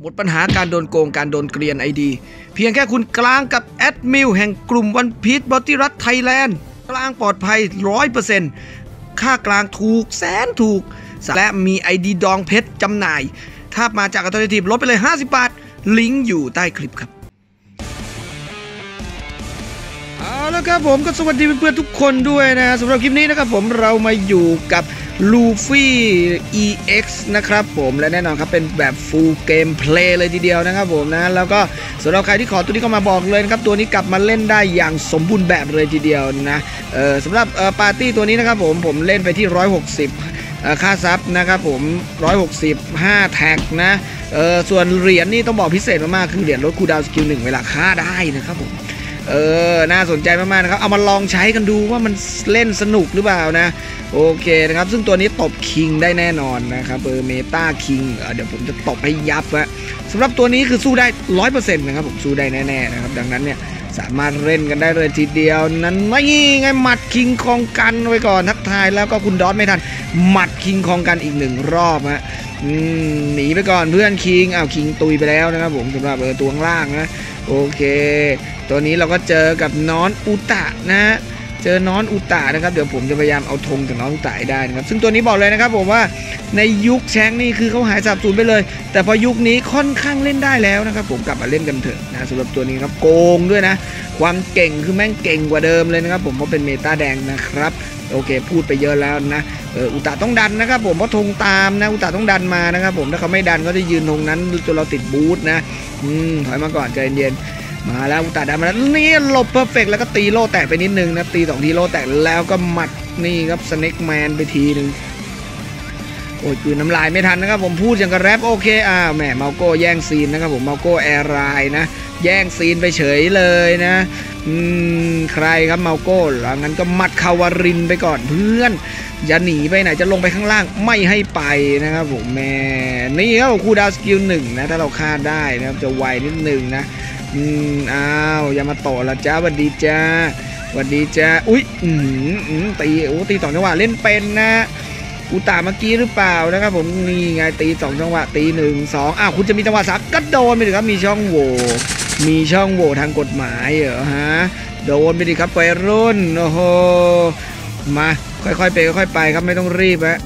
หมดปัญหาการโดนโกงการโดนเกลียนไอดีเพียงแค่คุณกลางกับแอดมิลแห่งกลุ่มวันพีชบอตี้รัฐไทยแลนด์กลางปลอดภัย 100% ค่ากลางถูกแสนถูกและมีไอดีดองเพชรจำหน่ายถ้ามาจากอัลเทอร์เนทีฟลดไปเลย50 บาทลิงก์อยู่ใต้คลิปครับเอาละครับผมก็สวัสดีเพื่อนๆทุกคนด้วยนะสำหรับคลิปนี้นะครับผมเรามาอยู่กับลูฟี่ EX นะครับผมและแน่นอนครับเป็นแบบฟูลเกมเพลย์เลยทีเดียวนะครับผมนะแล้วก็สำหรับใครที่ขอตัวนี้ก็มาบอกเลยนะครับตัวนี้กลับมาเล่นได้อย่างสมบูรณ์แบบเลยทีเดียวนะสำหรับปาร์ตี้ตัวนี้นะครับผมเล่นไปที่160ค่าซับนะครับผม165แท็กนะส่วนเหรียญนี่ต้องบอกพิเศษมากๆคือเหรียญลดคูลดาวน์สกิล1เวลาฆ่าได้นะครับผมน่าสนใจมากๆนะครับเอามาลองใช้กันดูว่ามันเล่นสนุกหรือเปล่านะโอเคนะครับซึ่งตัวนี้ตบคิงได้แน่นอนนะครับเมตาคิงเดี๋ยวผมจะตบให้ยับนะสำหรับตัวนี้คือสู้ได้ 100% นะครับผมสู้ได้แน่ๆนะครับดังนั้นเนี่ยสามารถเล่นกันได้เลยทีเดียวนั้นไม่ไงหมัดคิงคองกันไว้ก่อนทักทายแล้วก็คุณดอทไม่ทันหมัดคิงคองกันอีก1 รอบฮะหนีไปก่อนเพื่อนคิงคิงตุยไปแล้วนะครับผมสำหรับตัวข้างล่างนะโอเคตัวนี้เราก็เจอกับน้อนอุตะนะเจอน้อนอุตะนะครับเดี๋ยวผมจะพยายามเอาธงจากน้อนอุตะได้นะครับซึ่งตัวนี้บอกเลยนะครับผมว่าในยุคแชงนี่คือเขาหายสาบสูญไปเลยแต่พอยุคนี้ค่อนข้างเล่นได้แล้วนะครับผมกลับมาเล่นกันเถอะนะสำหรับตัวนี้ครับโกงด้วยนะความเก่งคือแม่งเก่งกว่าเดิมเลยนะครับผมเพราะเป็นเมตาแดงนะครับโอเคพูดไปเยอะแล้วนะอุตะต้องดันนะครับผมเพราะธงตามนะอุตะต้องดันมานะครับผมถ้าเขาไม่ดันก็จะยืนธงนั้นจนเราติดบูทนะถอยมาก่อนใจเย็นมาแล้วอุตะดันมาแล้วนี่หลบเพอร์เฟกต์แล้วก็ตีโล่แตกไปนิดนึงนะตี2 ทีโล่แตกแล้วก็หมัดนี่ครับสเน็กแมนไปทีนึงโอ้ยคืนน้ำลายไม่ทันนะครับผมพูดอย่างกับแรปโอเคแหมเมาโก้แย่งซีนนะครับผมเมาโก้แอร์ไรนะแย่งซีนไปเฉยเลยนะใครครับเมาโก้หลังนั้นก็มัดคาวารินไปก่อนเพื่อนอย่าหนีไปไหนจะลงไปข้างล่างไม่ให้ไปนะครับผมแม่นี่ครับคูลดาวน์สกิล1นะถ้าเราฆ่าได้นะครับจะไวนิดนึงนะอย่ามาต่อละจ้าสวัสดีจ้าสวัสดีจ้าอุ้ยตี2 จังหวะเล่นเป็นนะอุตาเมื่อกี้หรือเปล่านะครับผมนี่ไงตี2 จังหวะตี1 2คุณจะมีจังหวะ3ก็โดนไปดิครับมีช่องโหว่ทางกฎหมายเหรอฮะโดนไปดิครับวัยรุ่นโอ้โหมาค่อยๆไปค่อยๆไปครับไม่ต้องรีบฮะ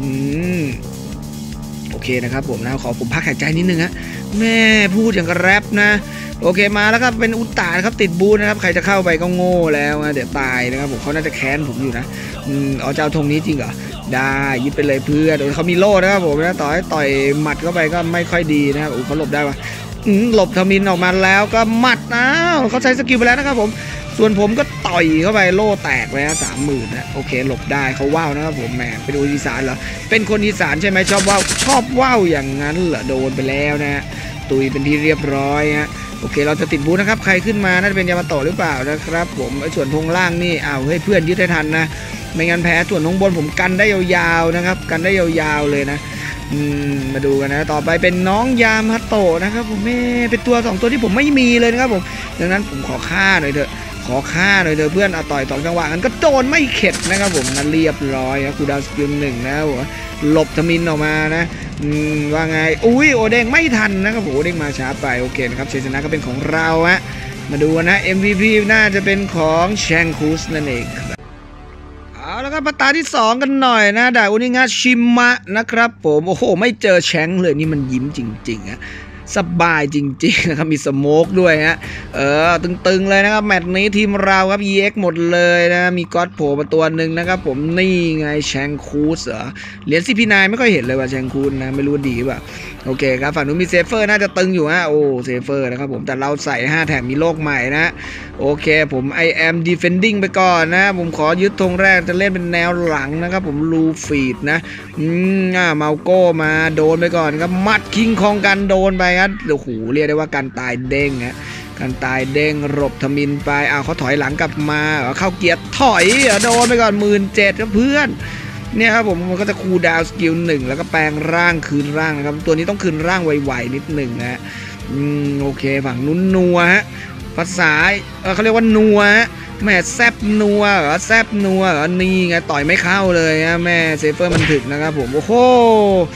โอเคนะครับผมนะขอผมพักหายใจนิดนึงฮะแม่พูดอย่างกับแรปนะโอเคมาแล้วครับเป็นอุตตะนะครับติดบูนะครับใครจะเข้าไปก็โง่แล้วนะเดี๋ยวตายนะครับผมเขาน่าจะแค้นผมอยู่นะเจ้าธงนี้จริงเหรอได้ยึดไปเลยเพื่อนเขามีโล่นะครับผมนะต่อยหมัดเข้าไปก็ไม่ค่อยดีนะครับเขาหลบได้ปะหลบทมินออกมาแล้วก็หมัดเขาใช้สกิลไปแล้วนะครับผมส่วนผมก็ต่อยเข้าไปโล่แตกเลยนะ30,000นะโอเคหลบได้เขาว้าวนะครับผมแหมเป็นคนอีสานเหรอเป็นคนอีสานใช่ไหมชอบว้าวอย่างนั้นเหรอโดนไปแล้วนะตุยเป็นที่เรียบร้อยฮะโอเคเราจะติดบูนะครับใครขึ้นมาน่าจะเป็นยามาโตะหรือเปล่านะครับผมส่วนธงล่างนี่เฮ้ยเพื่อนยึดได้ทันนะไม่งั้นแพ้ส่วนธงบนผมกันได้ยาวๆนะครับกันได้ยาวๆเลยนะมาดูกันนะต่อไปเป็นน้องยามาโตะนะครับผมเป็นตัว2 ตัวที่ผมไม่มีเลยนะครับผมดังนั้นผมขอฆ่าหน่อยเถอะเพื่อนต่อย2 จังหวะกันก็โดนไม่เข็ดนะครับผมนั่นเรียบร้อยครับคูลดาวน์สกิล1นะผมหลบทมินออกมานะว่าไงอุ้ยโอเด้งไม่ทันนะครับผมโอเด้งมาช้าไปโอเคนะครับชัยชนะก็เป็นของเราฮะมาดูนะ MVP น่าจะเป็นของแชงคูสนั่นเองเอาแล้วก็ตาที่2กันหน่อยนะดาอุนิงะชิมะนะครับผมโอ้โหไม่เจอแชงเลยนี่มันยิ้มจริงๆฮะสบายจริงๆนะครับมีสโมกด้วยฮะตึงๆเลยนะครับแมตช์นี้ทีมเราครับ EX หมดเลยนะมีก็อดโผล่มาตัวหนึ่งนะครับผมนี่ไงแชงคูสเหรียญCP9ไม่ค่อยเห็นเลยว่าแชงคูสนะไม่รู้ดีป่ะโอเคครับฝั่งนู้นมีเซฟเฟอร์น่าจะตึงอยู่ฮะโอ้เซฟเฟอร์นะครับผมแต่เราใส่5 แถมมีโลกใหม่นะโอเคผม I am defending ไปก่อนนะผมขอยึดธงแรกจะเล่นเป็นแนวหลังนะครับผมลูฟีดนะเมาโก้มาโดนไปก่อนครับมัดคิงคองกันโดนไปครับโอ้โหเรียกได้ว่าการตายเด้งฮะการตายเด้งหลบทมินไปเขาถอยหลังกลับมาเข้าเกียร์ถอยโดนไปก่อน17,000ครับเพื่อนเนี่ยครับผมมันก็จะคูลดาวน์สกิล1แล้วก็แปลงร่างคืนร่างนะครับตัวนี้ต้องคืนร่างไวๆนิดหนึ่งนะโอเคฝั่งนู้นนัวฮะภาษาเขาเรียกว่านัวแม่แซบนัวแซบนัวนี่ไงต่อยไม่เข้าเลยฮะแม่เซฟเฟอร์มันถึกนะครับผมโอ้โห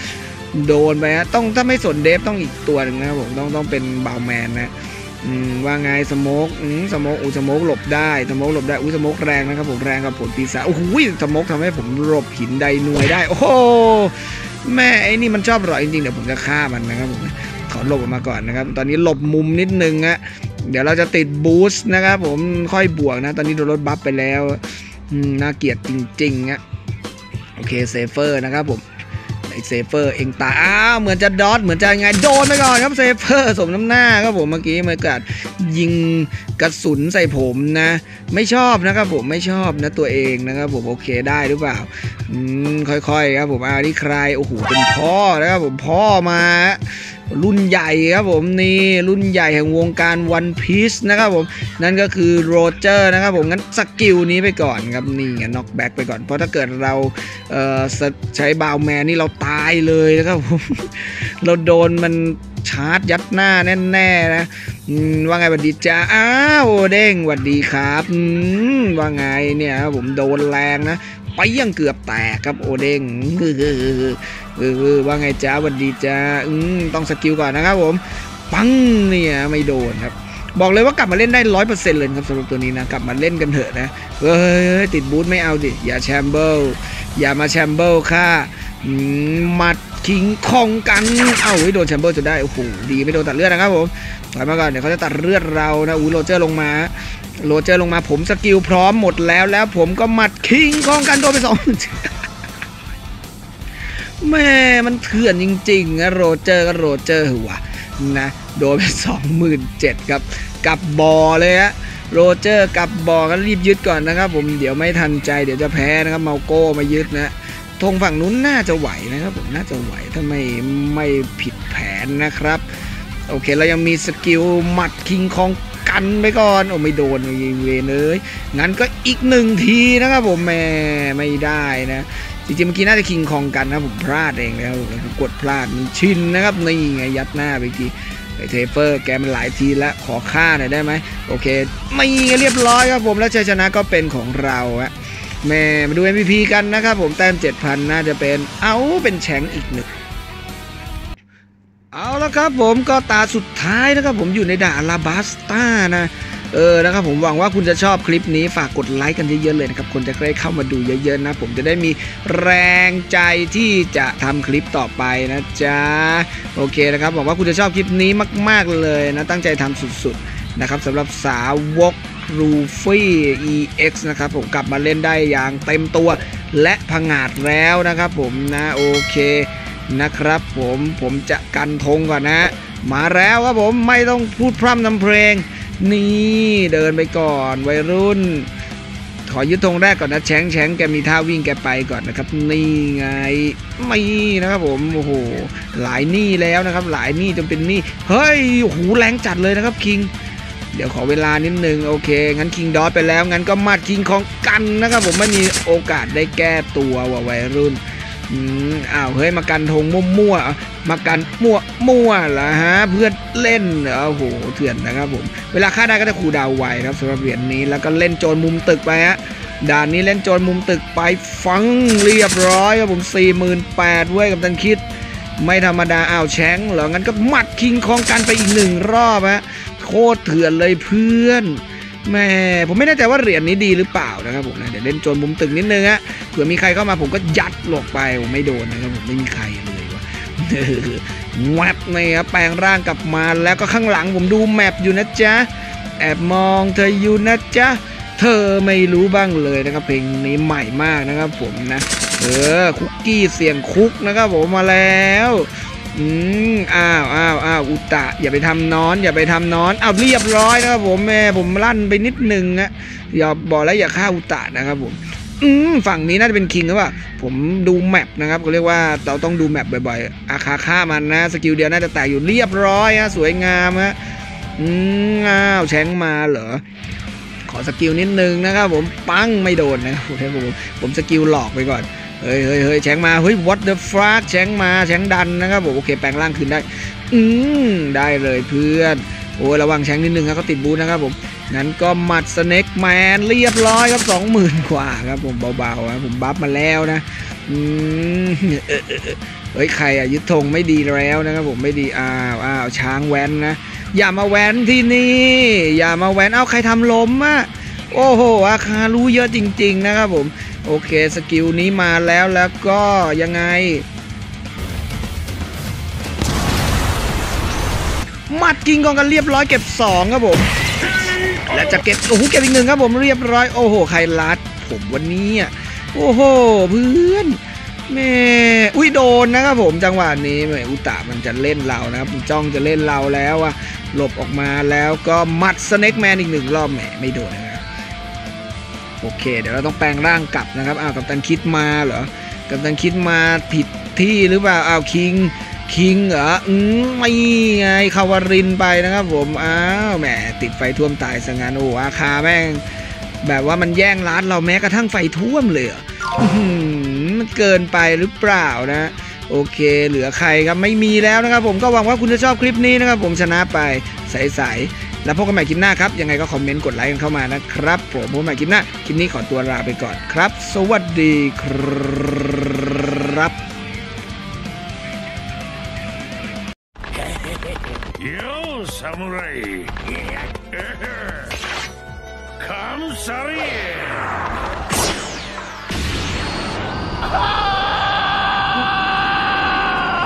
โดนไปฮะต้องถ้าไม่สนเดฟต้องอีกตัวหนึ่งนะครับผมต้องเป็นบาวแมนนะว่าไงสโมกสโมกสโมกหลบได้สโมกหลบได้สโมกแรงนะครับผมแรงกับผลปีศาจโอ้โหสโมกทำให้ผมหลบหินไดหน่วยได้โอ้โหแม่ไอ้นี่มันชอบหรอจริงๆเดี๋ยวผมจะฆ่ามันนะครับผมขอหลบออกมาก่อนนะครับตอนนี้หลบมุมนิดนึงฮะเดี๋ยวเราจะติดบูสต์นะครับผมค่อยบวกนะตอนนี้โดนรถบัฟไปแล้วน่าเกลียดจริงๆฮะโอเคเซฟเฟอร์นะครับผมไอเซฟเฟอร์เองตาเหมือนจะดอทเหมือนจะยังไงโดนไปก่อนครับเซฟเฟอร์สมน้ำหน้าครับผมเมื่อกี้มันเกิดยิงกระสุนใส่ผมนะไม่ชอบนะครับผมไม่ชอบนะตัวเองนะครับผมโอเคได้หรือเปล่าค่อยๆครับผมนี่ใครโอ้โหเป็นพ่อนะครับผมพ่อมารุ่นใหญ่ครับผมนี่รุ่นใหญ่แห่งวงการวันพีซนะครับผมนั่นก็คือโรเจอร์นะครับผมงั้นสกิลนี้ไปก่อนครับนี่น็อกแบ็กไปก่อนเพราะถ้าเกิดเราใช้บาวแมนนี่เราตายเลยนะครับผมเราโดนมันชาร์จยัดหน้าแน่ๆนะว่าไงสวัสดีจ้าเด้งสวัสดีครับว่าไงเนี่ยผมโดนแรงนะไปยังเกือบแตกครับโอเด้งว่าไงจ้าสวัสดีจ้าต้องสกิลก่อนนะครับผมปังเนี่ยไม่โดนครับบอกเลยว่ากลับมาเล่นได้ 100% เลยครับสำหรับตัวนี้นะกลับมาเล่นกันเถอะนะเฮ้ยติดบูทไม่เอาดิอย่าแชมเบิลอย่ามาแชมเบิลค่ะมัดคิงคองกันโดนแชมเบิลจะได้โอ้โหดีไม่โดนตัดเลือดนะครับผมถอยมาก่อนเดี๋ยวเขาจะตัดเลือดเรานะโรเจอร์ลงมาผมสกิลพร้อมหมดแล้วผมก็มัดคิงคองกันโดนไป2แม่มันเถื่อนจริงๆนะโรเจอร์หัวนะโดนไป27,000ครับกับบอเลยฮะโรเจอร์กับบอก็รีบยึดก่อนนะครับผมเดี๋ยวไม่ทันใจเดี๋ยวจะแพ้นะครับเมาโก้มายึดนะธงฝั่งนู้นน่าจะไหวนะครับผมน่าจะไหวถ้าไม่ผิดแผนนะครับโอเคเรายังมีสกิลหมัดคิงคองกันไปก่อนไม่โดนเวเลยงั้นก็อีก1ทีนะครับผมแม่ไม่ได้นะจริงๆเมื่อกี้น่าจะคิงคองกันนะผมพลาดเองแล้วผมกดพลาดมันชินนะครับนี่ไงยัดหน้าไปทีเทเฟอร์แกมันหลายทีแล้วขอฆ่าหน่อยได้ไหมโอเคไม่เรียบร้อยครับผมแล้วชัยชนะก็เป็นของเราอะแม่มาดู MVP กันนะครับผมแต้ม 7,000 น่าจะเป็นเป็นแชงอีกหนึ่งเอาละครับผมก็ตาสุดท้ายนะครับผมอยู่ในด่านอาราบัสตานะนะครับผมหวังว่าคุณจะชอบคลิปนี้ฝากกดไลค์กันเยอะๆเลยนะครับคนจะได้เข้ามาดูเยอะๆนะผมจะได้มีแรงใจที่จะทำคลิปต่อไปนะจ๊ะโอเคนะครับหวังว่าคุณจะชอบคลิปนี้มากๆเลยนะตั้งใจทำสุดๆนะครับสำหรับสาวกลูฟี่ EX นะครับผมกลับมาเล่นได้อย่างเต็มตัวและผงาดแล้วนะครับผมนะโอเคนะครับผมจะกันธงก่อนนะมาแล้วครับผมไม่ต้องพูดพร่ำทำเพลงนี่เดินไปก่อนวัยรุ่นขอยึดธงแรกก่อนนะแชงแกมีท่าวิ่งแกไปก่อนนะครับนี่ไงไม่นะครับผมโอ้โหหลายหนี้แล้วนะครับหลายหนี้จนเป็นหนี้เฮ้ยโอ้โหแรงจัดเลยนะครับคิงเดี๋ยวขอเวลานิดนึงโอเคงั้นคิงดอทไปแล้วงั้นก็มัดคิงของกันนะครับผมไม่มีโอกาสได้แก้ตัววัยรุ่นเฮ้ยมากันธงมั่วมากันมั่วเหรอฮะเพื่อนเล่นโอ้โหเถื่อนนะครับผมเวลาฆ่าได้ก็จะคูลดาวน์ไวครับสำหรับเหรียญนี้แล้วก็เล่นโจรมุมตึกไปฮะด่านนี้เล่นโจรมุมตึกไปฟังเรียบร้อยครับผม 48,000 เว้ยกับตันคิดไม่ธรรมดาแชงเหรองั้นก็มัดคิงคองกันไปอีก1 รอบฮะโคตรเถื่อนเลยเพื่อนแม่ผมไม่แน่ใจว่าเหรียญนี้ดีหรือเปล่านะครับผมนะเดี๋ยวเล่นโจรมุมตึกนิดนึงฮะเผื่อมีใครเข้ามาผมก็ยัดลงไปผมไม่โดนนะครับผมไม่มีใครเลยวะแวบนี่ครับแปลงร่างกลับมาแล้วก็ข้างหลังผมดูแมปอยู่นะจ๊ะแอบมองเธออยู่นะจ๊ะเธอไม่รู้บ้างเลยนะครับเพลงนี้ใหม่มากนะครับผมนะคุกกี้เสียงคุกนะครับผมมาแล้วอุตะอย่าไปทำน้อนเรียบร้อยนะครับผมแม่ผมลั่นไปนิดนึงนะอย่าบอกแล้วอย่าฆ่าอุตะนะครับผมฝั่งนี้น่าจะเป็นคิงหรือเปล่าผมดูแมปนะครับเขาเรียกว่าเราต้องดูแมปบ่อยๆฆ่ามันนะสกิลเดียวน่าจะแตกอยู่เรียบร้อยฮะสวยงามฮะแชงมาเหรอขอสกิลนิดนึงนะครับผมปังไม่โดนนะครับผมสกิลหลอกไปก่อนเฮ้ยแชงมาเฮ้ย what the fuck แชงมาแชงดันนะครับผมโอเคแปลงร่างคืนได้ได้เลยเพื่อนโอ้ยระวังแชงนิดนึงครับเขาติดบูทนะครับผมงั้นก็หมัดสเน็กแมนเรียบร้อยครับ 20,000 กว่าครับผมเบาๆครับผมบัฟมาแล้วนะอืมเฮ้ยใครยึดธงไม่ดีแล้วนะครับผมไม่ดีอ้าวช้างแว้นนะอย่ามาแว้นที่นี่อย่ามาแว้นใครทำล้มอ่ะโอ้โหอาคารู้เยอะจริงๆนะครับผมโอเคสกิลนี้มาแล้วก็ยังไงหมัดกิงกองกันเรียบร้อยเก็บ2ครับผมและจะเก็บเก็บอีก1ครับผมเรียบร้อยโอ้โหใครลัดผมวันนี้โอ้โหเพื่อนแม่โดนนะครับผมจังหวะนี้แม่อุตะมันจะเล่นเรานะครับจ้องจะเล่นเราแล้วหลบออกมาแล้วก็มัดสเน็กแมนอีก1รอบแหมไม่โดนนะครับโอเคเดี๋ยวเราต้องแปลงร่างกลับนะครับกัปตันคิดมาเหรอกัปตันคิดมาผิดที่หรือเปล่าคิงเหรอไม่ไงคาวารินไปนะครับผมแหมติดไฟท่วมตายซะงั้นอาคาแม่งแบบว่ามันแย่งร้านเราแม้กระทั่งไฟท่วมเลยมันเกินไปหรือเปล่านะโอเคเหลือใครครับไม่มีแล้วนะครับผมก็หวังว่าคุณจะชอบคลิปนี้นะครับผมชนะไปใสๆแล้วพบกันใหม่คลิปหน้าครับยังไงก็คอมเมนต์กดไลค์กันเข้ามานะครับผมพบกันใหม่คลิปหน้าคลิปนี้ขอตัวลาไปก่อนครับสวัสดีครับ Yo, samurai! Come, Sari!